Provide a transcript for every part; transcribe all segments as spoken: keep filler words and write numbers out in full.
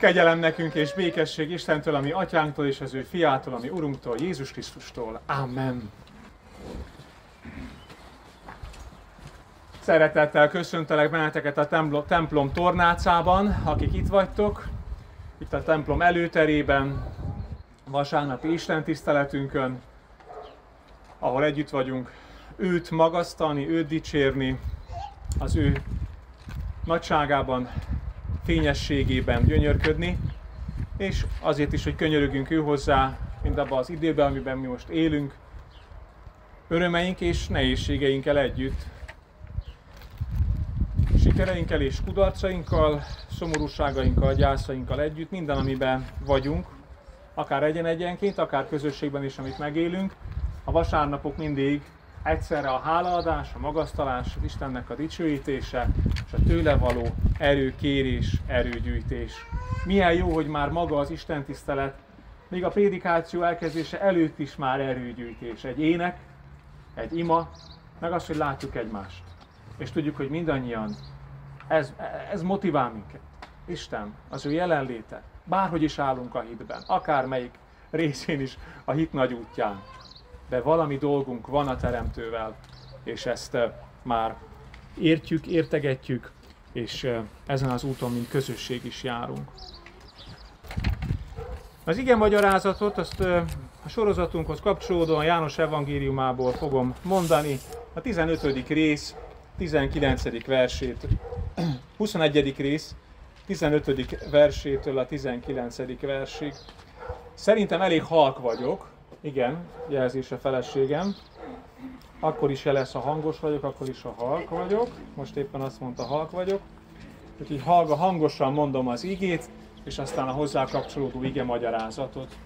Kegyelem nekünk és békesség Istentől, ami Atyánktól és az ő Fiától, ami Urunktól, Jézus Krisztustól. Amen. Szeretettel köszöntelek benneteket a templom, templom tornácában, akik itt vagytok, itt a templom előterében, vasárnapi istentiszteletünkön, ahol együtt vagyunk őt magasztalni, őt dicsérni, az ő nagyságában, fényességében gyönyörködni, és azért is, hogy könyörögünk ő hozzá, mindabban az időben, amiben mi most élünk, örömeink és nehézségeinkkel együtt, sikereinkkel és kudarcainkkal, szomorúságainkkal, gyászainkkal együtt, minden, amiben vagyunk, akár egyen-egyenként, akár közösségben is, amit megélünk. A vasárnapok mindig egyszerre a hálaadás, a magasztalás, az Istennek a dicsőítése, és a tőle való erőkérés, erőgyűjtés. Milyen jó, hogy már maga az istentisztelet, még a prédikáció elkezdése előtt is már erőgyűjtés. Egy ének, egy ima, meg az, hogy látjuk egymást. És tudjuk, hogy mindannyian ez, ez motivál minket. Isten, az ő jelenléte, bárhogy is állunk a hitben, akármelyik részén is a hit nagy útján. De valami dolgunk van a Teremtővel, és ezt már értjük, értegetjük, és ezen az úton, mint közösség is járunk. Az ige magyarázatot, azt a sorozatunkhoz kapcsolódóan a János evangéliumából fogom mondani, a tizenötödik rész, tizenkilencedik versét, huszonegyedik rész, tizenötödik versétől a tizenkilencedik versig. Szerintem elég halk vagyok, igen, jelzés a feleségem. Akkor is jelez, ha hangos vagyok, akkor is, ha halk vagyok. Most éppen azt mondta, halk vagyok. Úgyhogy hallga, hangosan mondom az igét, és aztán a hozzá kapcsolódó ige magyarázatot.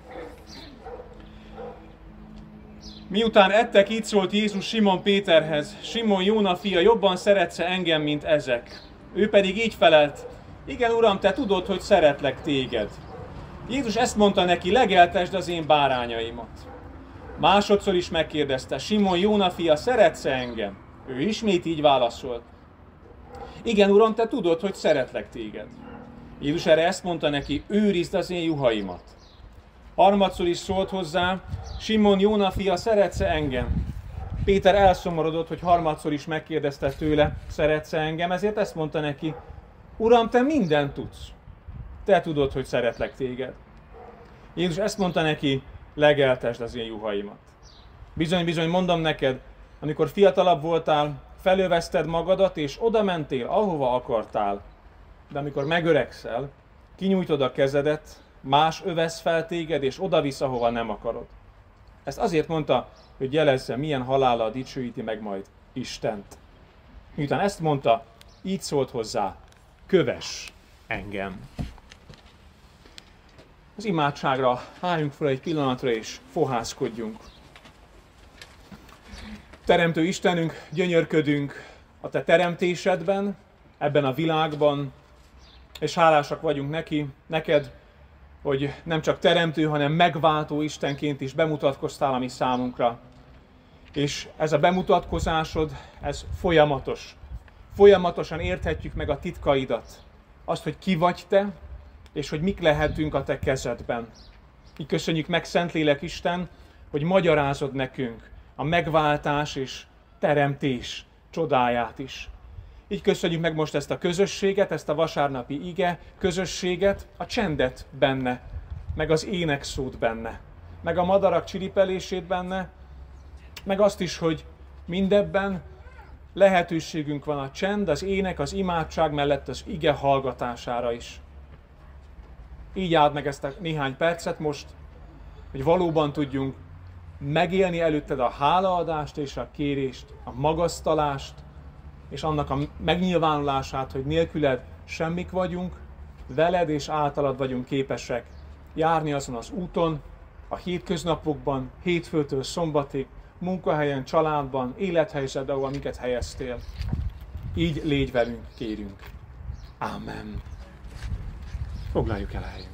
Miután ettek, így szólt Jézus Simon Péterhez: Simon, Jóna fia, jobban szeretsz engem, mint ezek? Ő pedig így felelt: igen, Uram, te tudod, hogy szeretlek téged. Jézus ezt mondta neki: legeltesd az én bárányaimat. Másodszor is megkérdezte: Simon, Jóna fia, szeretsz engem? Ő ismét így válaszolt: igen, Uram, te tudod, hogy szeretlek téged. Jézus erre ezt mondta neki: őrizd az én juhaimat. Harmadszor is szólt hozzá: Simon, Jóna fia, szeretsz engem? Péter elszomorodott, hogy harmadszor is megkérdezte tőle: szeretsz engem? Ezért ezt mondta neki: Uram, te mindent tudsz. Te tudod, hogy szeretlek téged. Jézus ezt mondta neki: legeltesd az én juhaimat. Bizony, bizony, mondom neked, amikor fiatalabb voltál, felövezted magadat, és oda mentél, ahova akartál. De amikor megöregszel, kinyújtod a kezedet, más övesz fel téged, és oda visz, ahova nem akarod. Ezt azért mondta, hogy jelezze, milyen halállal dicsőíti meg majd Istent. Miután ezt mondta, így szólt hozzá: kövess engem. Az imádságra álljunk fel egy pillanatra, és fohászkodjunk. Teremtő Istenünk, gyönyörködünk a te teremtésedben, ebben a világban, és hálásak vagyunk neki, neked, hogy nem csak teremtő, hanem megváltó Istenként is bemutatkoztál a mi számunkra. És ez a bemutatkozásod, ez folyamatos. Folyamatosan érthetjük meg a titkaidat. Azt, hogy ki vagy te, és hogy mik lehetünk a te kezedben. Így köszönjük meg, Szentlélek Isten, hogy magyarázod nekünk a megváltás és teremtés csodáját is. Így köszönjük meg most ezt a közösséget, ezt a vasárnapi ige közösséget, a csendet benne, meg az énekszót benne, meg a madarak csiripelését benne, meg azt is, hogy mindebben lehetőségünk van a csend, az ének, az imádság mellett az ige hallgatására is. Így áld meg ezt a néhány percet most, hogy valóban tudjunk megélni előtted a hálaadást és a kérést, a magasztalást, és annak a megnyilvánulását, hogy nélküled semmik vagyunk, veled és általad vagyunk képesek járni azon az úton, a hétköznapokban, hétfőtől szombatig, munkahelyen, családban, élethelyzetben, ahol minket helyeztél. Így légy velünk, kérünk. Ámen. Foglaljuk el a helyünket.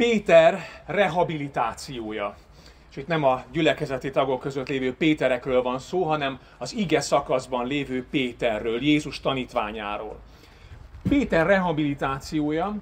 Péter rehabilitációja. És itt nem a gyülekezeti tagok között lévő Péterekről van szó, hanem az ige szakaszban lévő Péterről, Jézus tanítványáról. Péter rehabilitációja,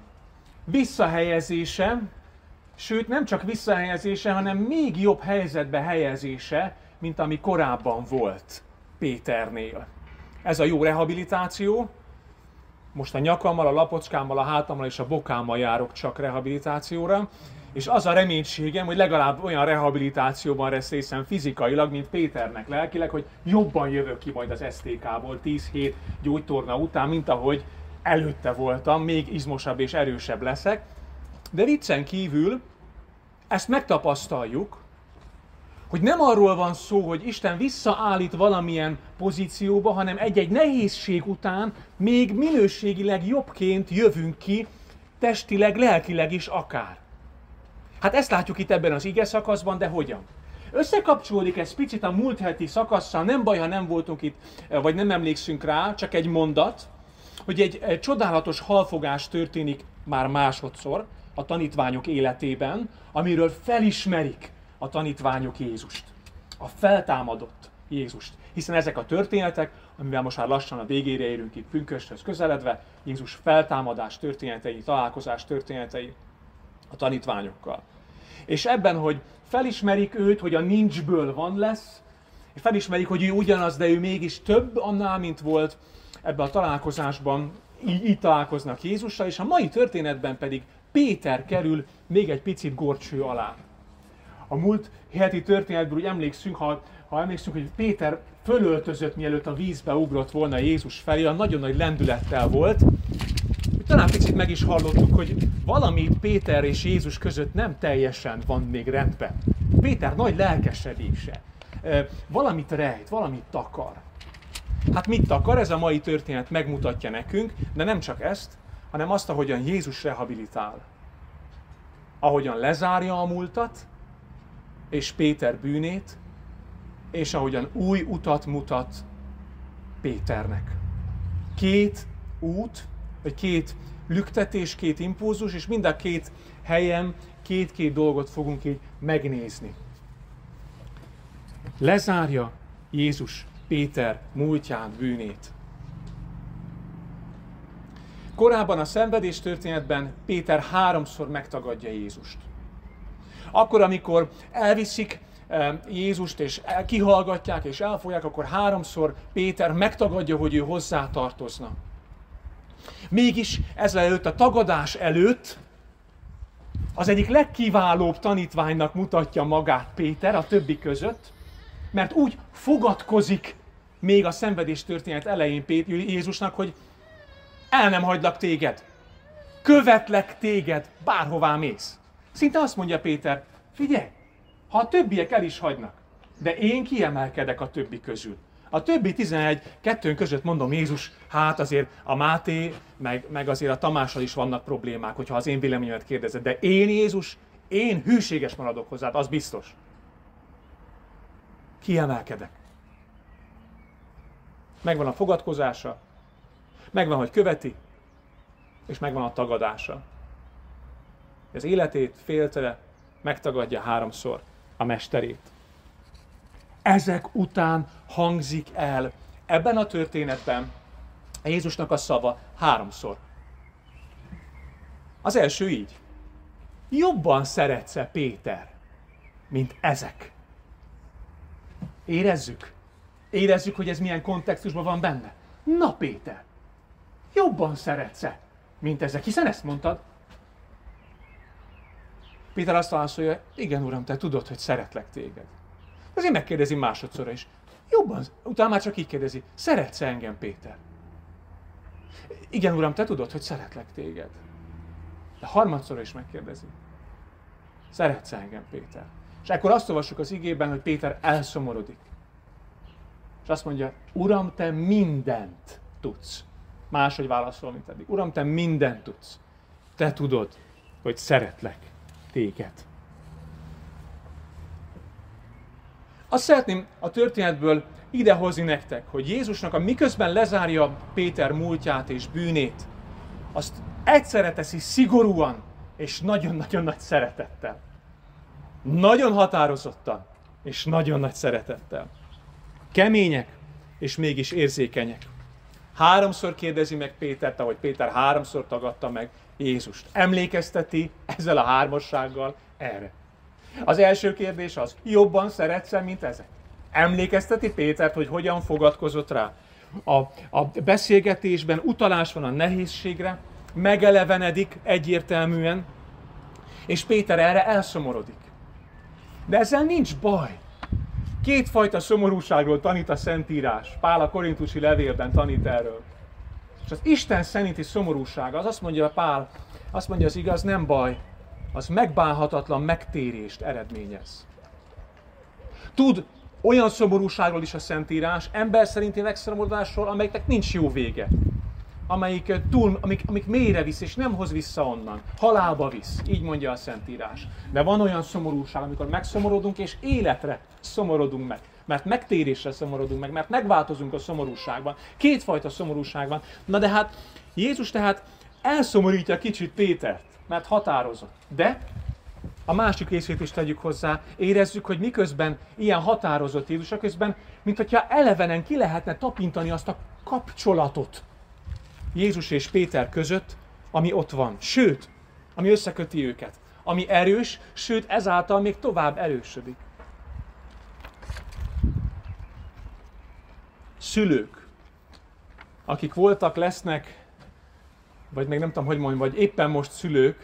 visszahelyezése, sőt nem csak visszahelyezése, hanem még jobb helyzetbe helyezése, mint ami korábban volt Péternél. Ez a jó rehabilitáció. Most a nyakammal, a lapocskámmal, a hátammal és a bokámmal járok csak rehabilitációra, és az a reménységem, hogy legalább olyan rehabilitációban lesz részem fizikailag, mint Péternek lelkileg, hogy jobban jövök ki majd az es té ká-ból tíz hét gyógytorna után, mint ahogy előtte voltam, még izmosabb és erősebb leszek. De viccen kívül ezt megtapasztaljuk, hogy nem arról van szó, hogy Isten visszaállít valamilyen pozícióba, hanem egy-egy nehézség után még minőségileg jobbként jövünk ki, testileg, lelkileg is akár. Hát ezt látjuk itt ebben az ige szakaszban, de hogyan? Összekapcsolódik ez picit a múlt heti szakasszal, nem baj, ha nem voltunk itt, vagy nem emlékszünk rá, csak egy mondat, hogy egy, egy csodálatos halfogás történik már másodszor a tanítványok életében, amiről felismerik a tanítványok Jézust. A feltámadott Jézust. Hiszen ezek a történetek, amivel most már lassan a végére érünk itt pünkösthöz közeledve, Jézus feltámadás történetei, találkozás történetei a tanítványokkal. És ebben, hogy felismerik őt, hogy a nincsből van lesz, és felismerik, hogy ő ugyanaz, de ő mégis több annál, mint volt, ebben a találkozásban így, így találkoznak Jézussal, és a mai történetben pedig Péter kerül még egy picit górcső alá. A múlt heti történetből úgy emlékszünk, ha, ha emlékszünk, hogy Péter fölöltözött, mielőtt a vízbe ugrott volna Jézus felé, a nagyon nagy lendülettel volt. Talán picit meg is hallottuk, hogy valami Péter és Jézus között nem teljesen van még rendben. Péter nagy lelkesedése. Valamit rejt, valamit takar. Hát mit takar? Ez a mai történet megmutatja nekünk, de nem csak ezt, hanem azt, ahogyan Jézus rehabilitál. Ahogyan lezárja a múltat, és Péter bűnét, és ahogyan új utat mutat Péternek. Két út, vagy két lüktetés, két impulzus, és mind a két helyen két-két dolgot fogunk így megnézni. Lezárja Jézus Péter múltját, bűnét. Korábban a szenvedés történetben Péter háromszor megtagadja Jézust. Akkor, amikor elviszik Jézust, és kihallgatják, és elfogják, akkor háromszor Péter megtagadja, hogy ő hozzá tartozna. Mégis ezelőtt, a tagadás előtt az egyik legkiválóbb tanítványnak mutatja magát Péter a többi között, mert úgy fogadkozik még a szenvedés történet elején Jézusnak, hogy el nem hagylak téged, követlek téged, bárhová mész. Szinte azt mondja Péter, figyelj, ha a többiek el is hagynak, de én kiemelkedek a többi közül. A többi tizenegy, kettőn között mondom Jézus, hát azért a Máté, meg, meg azért a Tamással is vannak problémák, hogyha az én véleményemet kérdezed, de én Jézus, én hűséges maradok hozzád, az biztos. Kiemelkedek. Megvan a fogadkozása, megvan, hogy követi, és megvan a tagadása. Az életét féltele megtagadja háromszor a mesterét. Ezek után hangzik el ebben a történetben Jézusnak a szava háromszor. Az első így. Jobban szeretsz-e Péter, mint ezek? Érezzük? Érezzük, hogy ez milyen kontextusban van benne? Na Péter, jobban szeretsz-e, mint ezek? Hiszen ezt mondtad. Péter azt válaszolja, igen uram, te tudod, hogy szeretlek téged. Azért megkérdezi másodszorra is. Jobban, utána már csak így kérdezi, szeretsz engem, Péter? Igen uram, te tudod, hogy szeretlek téged. De harmadszorra is megkérdezi. Szeretsz engem, Péter? És ekkor azt olvassuk az igében, hogy Péter elszomorodik. És azt mondja, uram, te mindent tudsz. Máshogy válaszol, mint eddig. Uram, te mindent tudsz. Te tudod, hogy szeretlek téged. Azt szeretném a történetből idehozni nektek, hogy Jézusnak, a miközben lezárja Péter múltját és bűnét, azt egyszerre teszi szigorúan és nagyon-nagyon nagy szeretettel. Nagyon határozottan, és nagyon nagy szeretettel. Kemények, és mégis érzékenyek. Háromszor kérdezi meg Pétert, ahogy Péter háromszor tagadta meg Jézust. Emlékezteti ezzel a hármassággal erre. Az első kérdés az, jobban szeretsz-e, mint ezek? Emlékezteti Pétert, hogy hogyan fogadkozott rá. A, a beszélgetésben utalás van a nehézségre, megelevenedik egyértelműen, és Péter erre elszomorodik. De ezzel nincs baj. Kétfajta szomorúságról tanít a Szentírás. Pál a korintusi levélben tanít erről. És az Isten szerinti szomorúság, az azt mondja Pál, azt mondja az igaz, nem baj, az megbánhatatlan megtérést eredményez. Tud olyan szomorúságról is a Szentírás, ember szerinti megszomorodásról, amelyeknek nincs jó vége. Amelyik, túl, amik, amik mélyre visz, és nem hoz vissza onnan. Halálba visz, így mondja a Szentírás. De van olyan szomorúság, amikor megszomorodunk, és életre szomorodunk meg. Mert megtérésre szomorodunk meg, mert megváltozunk a szomorúságban. Kétfajta szomorúság van. Na de hát Jézus tehát elszomorítja kicsit Pétert, mert határozott. De a másik részét is tegyük hozzá, érezzük, hogy miközben ilyen határozott Jézus, közben, mint hogyha elevenen ki lehetne tapintani azt a kapcsolatot Jézus és Péter között, ami ott van. Sőt, ami összeköti őket. Ami erős, sőt ezáltal még tovább erősödik. Szülők, akik voltak, lesznek, vagy még nem tudom, hogy mondjam, vagy éppen most szülők,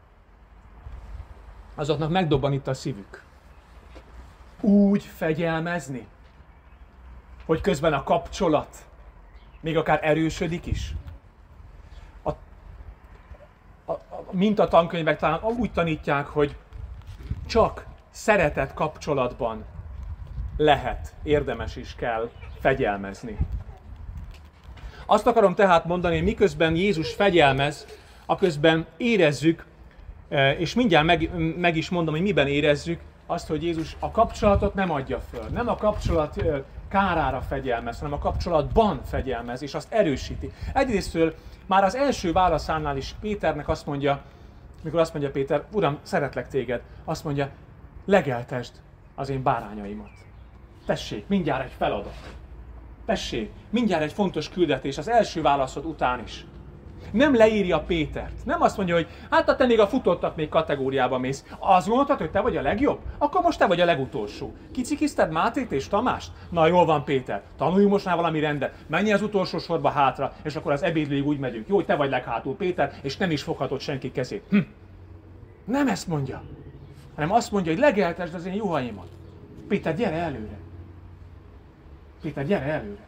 azoknak megdobban itt a szívük. Úgy fegyelmezni, hogy közben a kapcsolat még akár erősödik is. A, a, a mintatankönyvek talán úgy tanítják, hogy csak szeretett kapcsolatban lehet, érdemes is kell fegyelmezni. Azt akarom tehát mondani, hogy miközben Jézus fegyelmez, aközben érezzük, és mindjárt meg, meg is mondom, hogy miben érezzük, azt, hogy Jézus a kapcsolatot nem adja föl. Nem a kapcsolat kárára fegyelmez, hanem a kapcsolatban fegyelmez, és azt erősíti. Egyrésztől már az első válaszánál is Péternek azt mondja, mikor azt mondja Péter, Uram, szeretlek téged, azt mondja, legeltesd az én bárányaimat. Tessék, mindjárt egy feladat. Tessék, mindjárt egy fontos küldetés az első válaszod után is. Nem leírja Pétert. Nem azt mondja, hogy hát te még a futottak még kategóriába mész. Azt gondoltad, hogy te vagy a legjobb? Akkor most te vagy a legutolsó. Kicikizted Mátét és Tamást? Na jól van, Péter. Tanuljunk most már valami rendet. Menj az utolsó sorba hátra, és akkor az ebédlőig úgy megyünk. Jó, hogy te vagy leghátul, Péter, és nem is foghatod senki kezét. Hm. Nem ezt mondja, hanem azt mondja, hogy legeltesd az én juhaimat. Péter, gyere előre. Péter, gyere előre.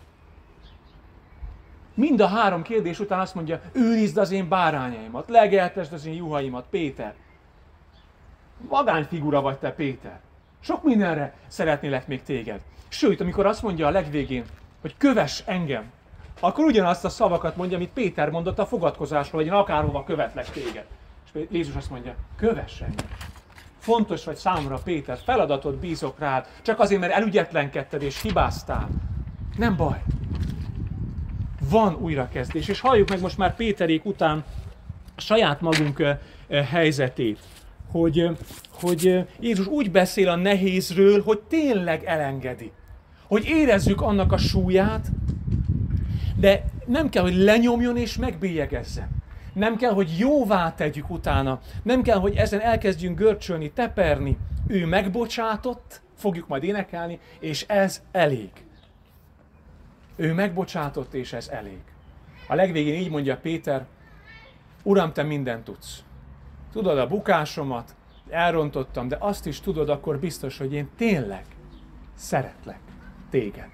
Mind a három kérdés után azt mondja, őrizd az én bárányaimat, legeltesd az én juhaimat, Péter. Vagányfigura vagy te, Péter. Sok mindenre szeretnélek még téged. Sőt, amikor azt mondja a legvégén, hogy kövess engem, akkor ugyanazt a szavakat mondja, amit Péter mondott a fogadkozásról, hogy én akárhova követlek téged. És Jézus azt mondja, kövess engem. Fontos vagy számomra, Péter, feladatot bízok rád, csak azért, mert elügyetlenkedted és hibáztál. Nem baj. Van újrakezdés, és halljuk meg most már Péterék után a saját magunk helyzetét, hogy, hogy Jézus úgy beszél a nehézről, hogy tényleg elengedi. Hogy érezzük annak a súlyát, de nem kell, hogy lenyomjon és megbélyegezzen. Nem kell, hogy jóvá tegyük utána. Nem kell, hogy ezen elkezdjünk görcsölni, teperni. Ő megbocsátott, fogjuk majd énekelni, és ez elég. Ő megbocsátott, és ez elég. A legvégén így mondja Péter, Uram, te mindent tudsz. Tudod a bukásomat, elrontottam, de azt is tudod akkor biztos, hogy én tényleg szeretlek téged.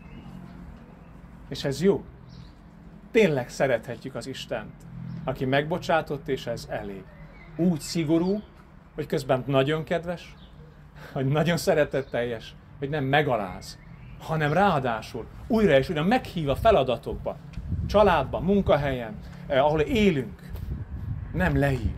És ez jó. Tényleg szerethetjük az Istent, aki megbocsátott, és ez elég. Úgy szigorú, hogy közben nagyon kedves, hogy nagyon szeretetteljes, hogy nem megaláz, hanem ráadásul újra és újra meghív a feladatokba, családban, munkahelyen, eh, ahol élünk, nem leír.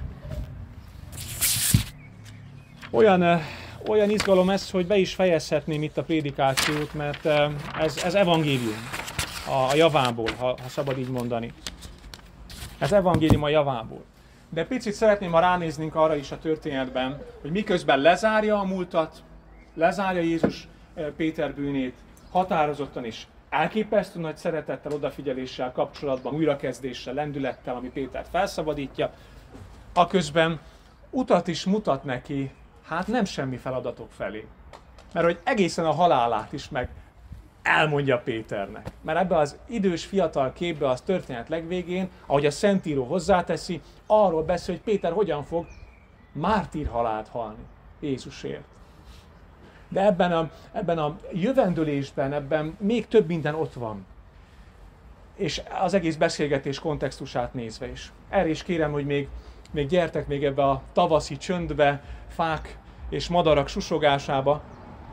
Olyan, eh, olyan izgalom ez, hogy be is fejezhetném itt a prédikációt, mert eh, ez, ez evangélium a, a javából, ha, ha szabad így mondani. Ez evangélium a javából. De picit szeretném, ha ránéznünk arra is a történetben, hogy miközben lezárja a múltat, lezárja Jézus Péter bűnét, határozottan is elképesztő nagy szeretettel, odafigyeléssel, kapcsolatban, újrakezdéssel, lendülettel, ami Pétert felszabadítja, aközben utat is mutat neki, hát nem semmi feladatok felé. Mert hogy egészen a halálát is meg elmondja Péternek. Mert ebbe az idős, fiatal képbe az történet legvégén, ahogy a Szentíró hozzáteszi, arról beszél, hogy Péter hogyan fog mártír halált halni Jézusért. De ebben a, ebben a jövendőlésben, ebben még több minden ott van. És az egész beszélgetés kontextusát nézve is. Erre is kérem, hogy még, még gyertek még ebbe a tavaszi csöndbe, fák és madarak susogásába.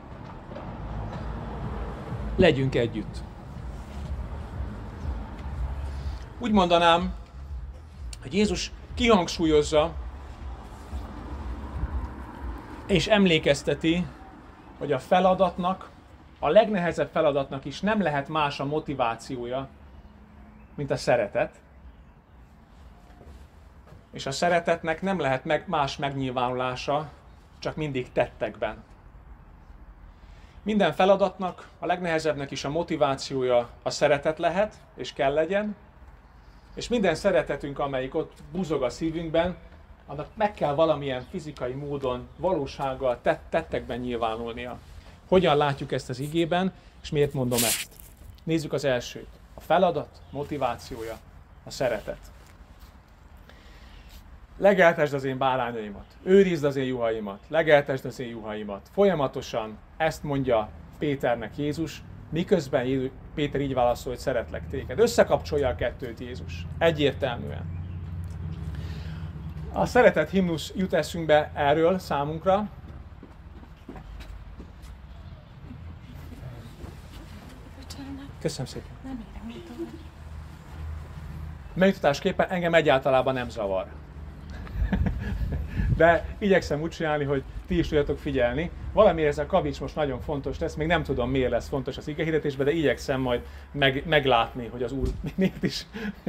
Legyünk együtt. Úgy mondanám, hogy Jézus kihangsúlyozza és emlékezteti, hogy a feladatnak, a legnehezebb feladatnak is nem lehet más a motivációja, mint a szeretet. És a szeretetnek nem lehet meg más megnyilvánulása, csak mindig tettekben. Minden feladatnak, a legnehezebbnek is a motivációja a szeretet lehet, és kell legyen, és minden szeretetünk, amelyik ott buzog a szívünkben, annak meg kell valamilyen fizikai módon, valósággal, tettekben nyilvánulnia. Hogyan látjuk ezt az igében, és miért mondom ezt? Nézzük az elsőt. A feladat motivációja a szeretet. Legeltesd az én bárányaimat, őrizd az én juhaimat, legeltesd az én juhaimat. Folyamatosan ezt mondja Péternek Jézus, miközben Jézus, Péter így válaszol, hogy szeretlek téged. Összekapcsolja a kettőt Jézus. Egyértelműen. A szeretet himnusz jut eszünkbe erről számunkra. Köszönöm szépen. Megjutatásképpen engem egyáltalában nem zavar. De igyekszem úgy csinálni, hogy ti is tudjatok figyelni. Valamiért ez a kavics most nagyon fontos lesz, még nem tudom miért lesz fontos az igehirdetésben, de igyekszem majd meg, meglátni, hogy az Úr miért is.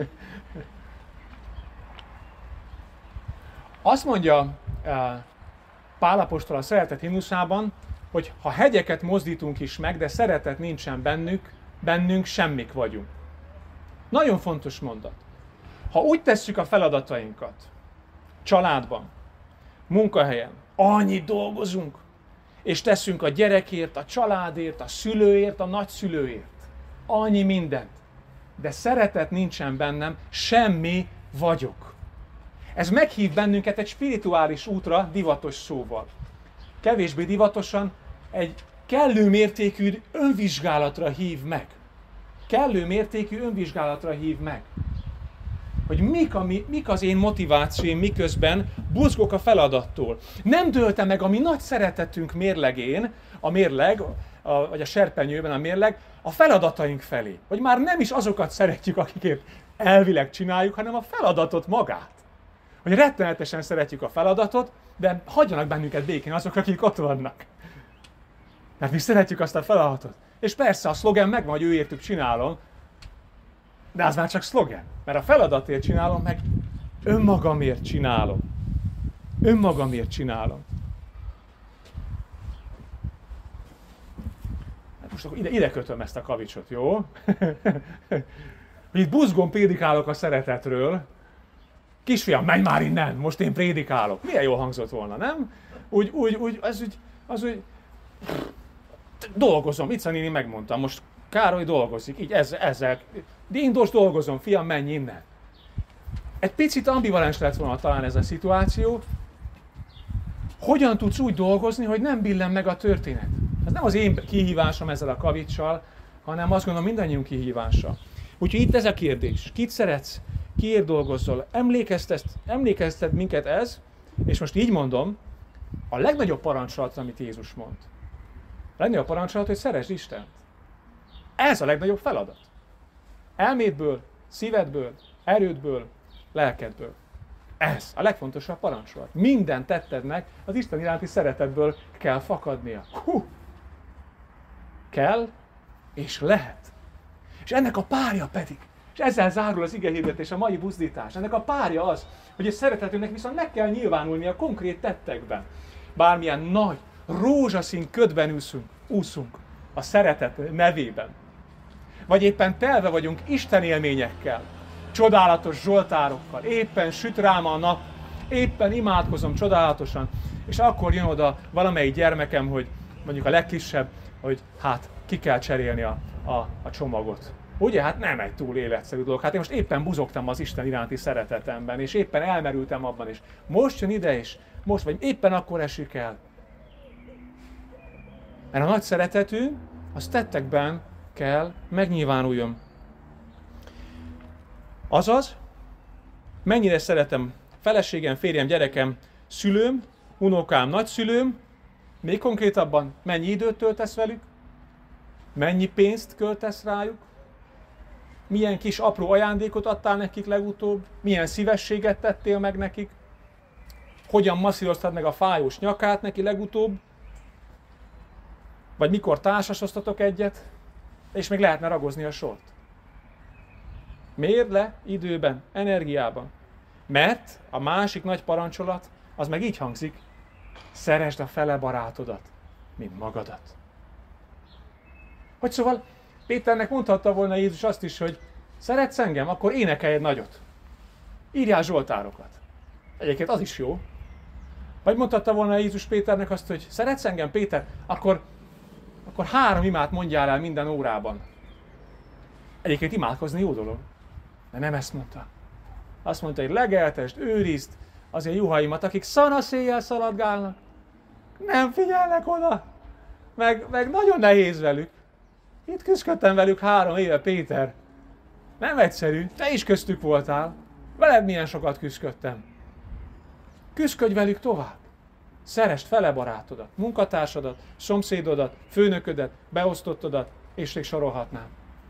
Azt mondja Pál apostol a szeretet himnuszában, hogy ha hegyeket mozdítunk is meg, de szeretet nincsen bennük, bennünk semmik vagyunk. Nagyon fontos mondat. Ha úgy tesszük a feladatainkat, családban, munkahelyen, annyit dolgozunk, és teszünk a gyerekért, a családért, a szülőért, a nagyszülőért, annyi mindent, de szeretet nincsen bennem, semmi vagyok. Ez meghív bennünket egy spirituális útra, divatos szóval. Kevésbé divatosan egy kellő mértékű önvizsgálatra hív meg. Kellő mértékű önvizsgálatra hív meg. Hogy mik, a, mik az én motivációim, miközben buzgok a feladattól. Nem dőlte meg a mi nagy szeretetünk mérlegén, a mérleg, a, vagy a serpenyőben a mérleg, a feladataink felé. Hogy már nem is azokat szeretjük, akikért elvileg csináljuk, hanem a feladatot magát. Hogy rettenetesen szeretjük a feladatot, de hagyjanak bennünket békén azok, akik ott vannak. Mert mi szeretjük azt a feladatot. És persze a szlogen megvan, hogy őértük csinálom, de az már csak szlogen. Mert a feladatért csinálom, meg önmagamért csinálom. Önmagamért csinálom. Hát most akkor ide, ide kötöm ezt a kavicsot, jó? Itt buzgón prédikálok a szeretetről. Kisfiam, menj már innen, most én prédikálok. Milyen jól hangzott volna, nem? Úgy, úgy, úgy, az úgy, az úgy... Dolgozom, Ica néni megmondta, most Károly dolgozik, így ezzel, ezzel. Dindos dolgozom, fiam, menj innen. Egy picit ambivalens lett volna talán ez a szituáció. Hogyan tudsz úgy dolgozni, hogy nem billen meg a történet? Ez nem az én kihívásom ezzel a kavicsal, hanem azt gondolom mindannyiunk kihívása. Úgyhogy itt ez a kérdés. Kit szeretsz? Kiért dolgozol? Emlékeztet minket ez, és most így mondom, a legnagyobb parancsolat, amit Jézus mond. A legnagyobb parancsolat, hogy szeresd Istent. Ez a legnagyobb feladat. Elmédből, szívedből, erődből, lelkedből. Ez a legfontosabb parancsolat. Minden tettednek az Isten iránti szeretetből kell fakadnia. Hú! Kell és lehet. És ennek a párja pedig, És ezzel zárul az igehirdetés, a mai buzdítás. Ennek a párja az, hogy egy szeretetünknek viszont meg kell nyilvánulni a konkrét tettekben. Bármilyen nagy, rózsaszín ködben úszunk, úszunk a szeretet nevében. Vagy éppen telve vagyunk Isten élményekkel, csodálatos zsoltárokkal, éppen süt rám a nap, éppen imádkozom csodálatosan, és akkor jön oda valamelyik gyermekem, hogy mondjuk a legkisebb, hogy hát ki kell cserélni a, a, a csomagot. Ugye? Hát nem egy túl életszerű dolog. Hát én most éppen buzogtam az Isten iránti szeretetemben, és éppen elmerültem abban, és most jön ide, és most, vagy éppen akkor esik el. Mert a nagy szeretetünk, az tettekben kell megnyilvánuljon. Azaz, mennyire szeretem feleségem, férjem, gyerekem, szülőm, unokám, nagyszülőm, még konkrétabban mennyi időt töltesz velük, mennyi pénzt költesz rájuk, milyen kis apró ajándékot adtál nekik legutóbb, milyen szívességet tettél meg nekik, hogyan masszíroztad meg a fájós nyakát neki legutóbb, vagy mikor társasoztatok egyet, és még lehetne ragozni a sort. Mérd le időben, energiában. Mert a másik nagy parancsolat, az meg így hangzik, szeresd a fele barátodat, mint magadat. Hogy szóval Péternek mondhatta volna Jézus azt is, hogy szeretsz engem, akkor énekelj egy nagyot. Írjál zsoltárokat. Egyébként az is jó. Vagy mondhatta volna Jézus Péternek azt, hogy szeretsz engem, Péter, akkor, akkor három imát mondjál el minden órában. Egyébként imádkozni jó dolog. De nem ezt mondta. Azt mondta, hogy legeltesd, őrizd az én juhaimat, akik szanaszéjjel szaladgálnak. Nem figyelnek oda. Meg, meg nagyon nehéz velük. Itt küzdködtem velük három éve, Péter. Nem egyszerű. Te is köztük voltál. Veled milyen sokat küzdködtem. Küzdködj velük tovább. Szeresd fele barátodat, munkatársadat, szomszédodat, főnöködet, beosztottodat, és még sorolhatnám.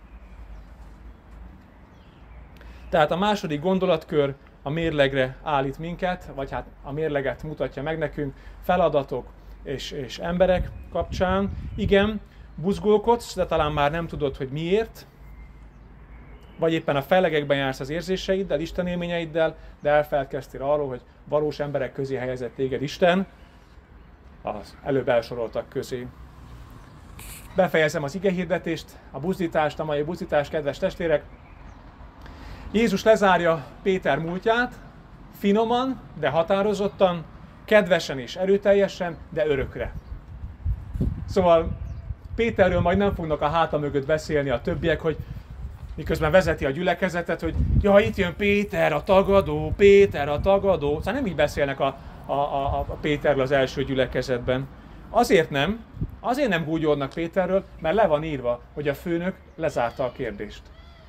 Tehát a második gondolatkör a mérlegre állít minket, vagy hát a mérleget mutatja meg nekünk, feladatok és, és emberek kapcsán. Igen, buzgolkodsz, de talán már nem tudod, hogy miért, vagy éppen a fellegekben jársz az érzéseiddel, Isten élményeiddel, de elfeledkeztél arról, hogy valós emberek közé helyezett téged Isten, az előbb elsoroltak közé. Befejezem az igehirdetést, a buzdítást, a mai buzdítást, kedves testvérek. Jézus lezárja Péter múltját, finoman, de határozottan, kedvesen és erőteljesen, de örökre. Szóval Péterről majd nem fognak a háta mögött beszélni a többiek, hogy miközben vezeti a gyülekezetet, hogy ja, itt jön Péter, a tagadó, Péter, a tagadó. Szóval nem így beszélnek a, a, a, a Péterről az első gyülekezetben. Azért nem, azért nem gúgyolnak Péterről, mert le van írva, hogy a főnök lezárta a kérdést.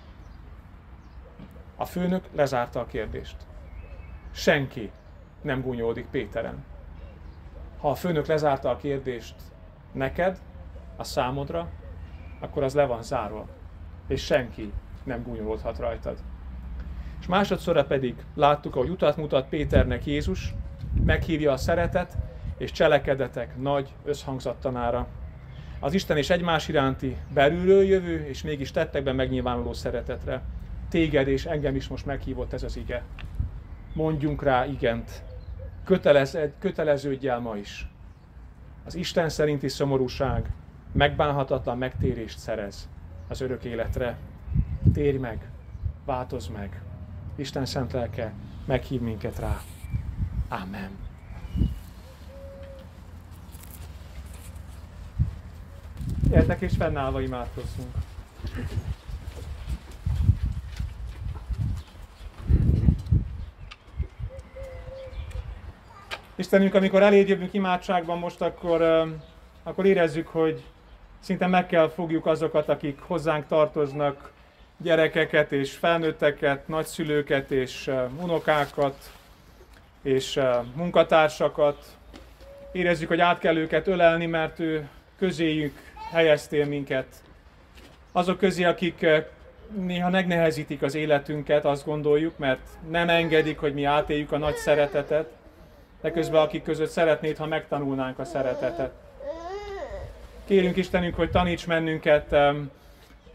A főnök lezárta a kérdést. Senki nem gúnyolódik Péteren. Ha a főnök lezárta a kérdést neked, a számodra, akkor az le van zárva. És senki nem gúnyolódhat rajtad. És másodszorra pedig láttuk, ahogy utat mutat Péternek Jézus, meghívja a szeretet és cselekedetek nagy összhangzattanára. Az Isten és egymás iránti belülről jövő és mégis tettekben megnyilvánuló szeretetre. Téged és engem is most meghívott ez az ige. Mondjunk rá igent. Kötelezed, köteleződj el ma is. Az Isten szerinti szomorúság megbánhatatlan megtérést szerez az örök életre. Térj meg, változz meg. Isten szent lelke meghív minket rá. Ámen. Gyertek és fennállva imádkozzunk. Istenünk, amikor eléd jövünk imádságban most, akkor, akkor érezzük, hogy szinte meg kell fogjuk azokat, akik hozzánk tartoznak, gyerekeket és felnőtteket, nagyszülőket és unokákat és munkatársakat. Érezzük, hogy át kell őket ölelni, mert ő közéjük helyeztél minket. Azok közé, akik néha megnehezítik az életünket, azt gondoljuk, mert nem engedik, hogy mi átéljük a nagy szeretetet, de közben akik között szeretnéd, ha megtanulnánk a szeretetet. Kérünk Istenünk, hogy taníts bennünket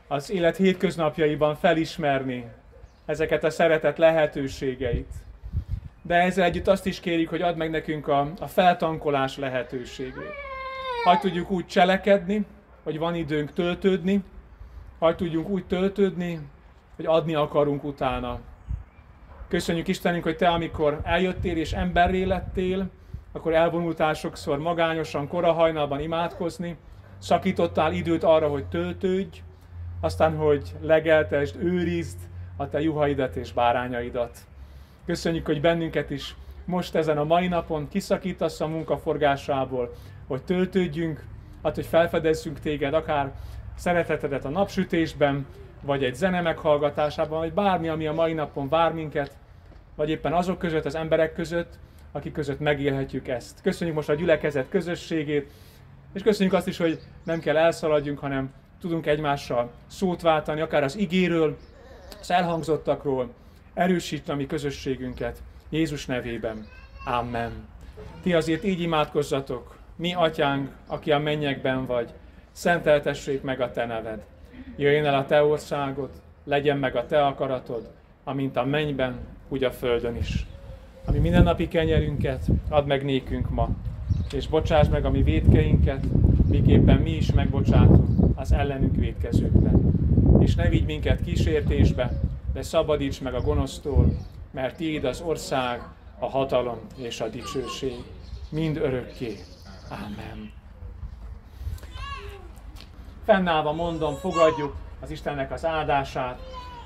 az élet hétköznapjaiban felismerni ezeket a szeretet lehetőségeit. De ezzel együtt azt is kérjük, hogy add meg nekünk a, a feltankolás lehetőségét. Hadd tudjuk úgy cselekedni, hogy van időnk töltődni, hadd tudjunk úgy töltődni, hogy adni akarunk utána. Köszönjük Istenünk, hogy Te, amikor eljöttél és emberré lettél, akkor elvonultál sokszor magányosan, korahajnalban imádkozni, szakítottál időt arra, hogy töltődj, aztán, hogy legeltesd, őrizd a Te juhaidat és bárányaidat. Köszönjük, hogy bennünket is most ezen a mai napon kiszakítasz a munkaforgásából, hogy töltődjünk, hát, hogy felfedezzünk Téged, akár szeretetedet a napsütésben, vagy egy zene meghallgatásában, vagy bármi, ami a mai napon vár minket, vagy éppen azok között, az emberek között, akik között megélhetjük ezt. Köszönjük most a gyülekezet közösségét, és köszönjük azt is, hogy nem kell elszaladjunk, hanem tudunk egymással szót váltani, akár az igéről, az elhangzottakról, erősítni a mi közösségünket. Jézus nevében. Amen. Ti azért így imádkozzatok. Mi, Atyánk, aki a mennyekben vagy, szenteltessék meg a Te neved. Jöjjön el a Te országod, legyen meg a Te akaratod, amint a mennyben, úgy a földön is. Ami mindennapi kenyerünket add meg nékünk ma, és bocsáss meg a mi vétkeinket, miképpen mi is megbocsátunk az ellenünk vétkezőknek. És ne vigy minket kísértésbe, de szabadíts meg a gonosztól, mert Tiéd az ország, a hatalom és a dicsőség mind örökké. Amen. Fennállva mondom, fogadjuk az Istennek az áldását.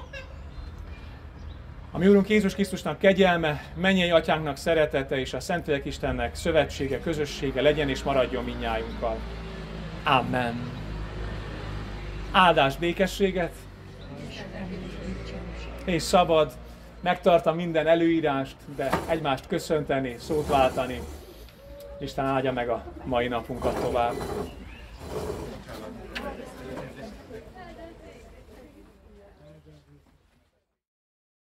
A mi Úrunk Jézus Krisztusnak kegyelme, mennyei Atyánknak szeretete és a Szentlélek Istennek szövetsége, közössége legyen és maradjon mindnyájunkkal. Amen. Áldás, békességet és szabad megtartani minden előírást, de egymást köszönteni, szót váltani. Isten áldja meg a mai napunkat tovább.